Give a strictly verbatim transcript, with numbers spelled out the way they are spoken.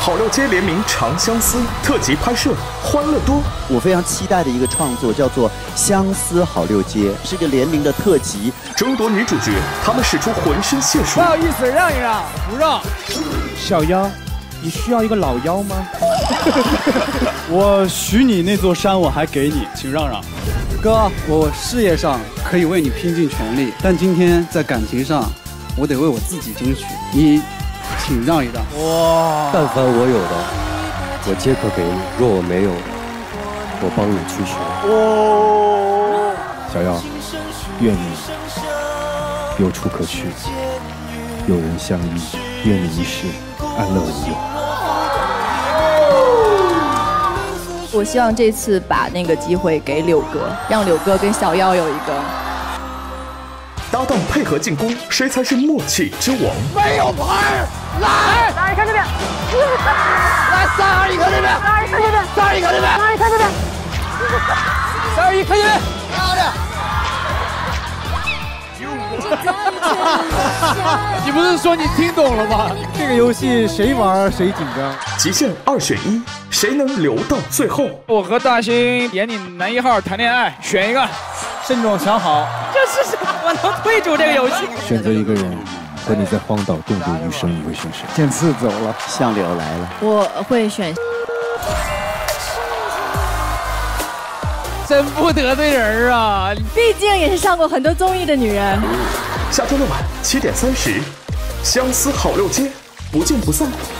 好六街联名《长相思》特辑拍摄，欢乐多。 我非常期待的一个创作叫做《相思好六街》，是个联名的特辑。 争夺女主角，她们使出浑身解数。 不好意思，让一让，不让。小妖，你需要一个老妖吗？我许你那座山，我还给你，请让让。 哥，我事业上可以为你拼尽全力，但今天在感情上，我得为我自己争取。你，请让一让。 哇！但凡我有的，我皆可给你；若我没有，我帮你去学。 哦， 小妖，愿你有处可去，有人相依，愿你一世安乐无忧。 我希望这次把那个机会给柳哥，让柳哥跟小妖有一个搭档配合进攻，谁才是默契之王？ 没有牌，来，大家看这边，来三二一看这边，三二一看这边，三二一看这边，三二一看这边，三二一看这边，漂亮。你不是说你听懂了吗？这个游戏谁玩谁紧张。 极限二选一，谁能留到最后？ 我和大兴演你男一号谈恋爱，选一个，慎重想好。这是啥？我能退出这个游戏？ 选择一个人和你在荒岛共度余生，你会选谁？ 剑刺走了， 相柳来了。 我会选。 真不得罪人啊！ 毕竟也是上过很多综艺的女人。 下周六晚七点三十，相思好六街，不见不散。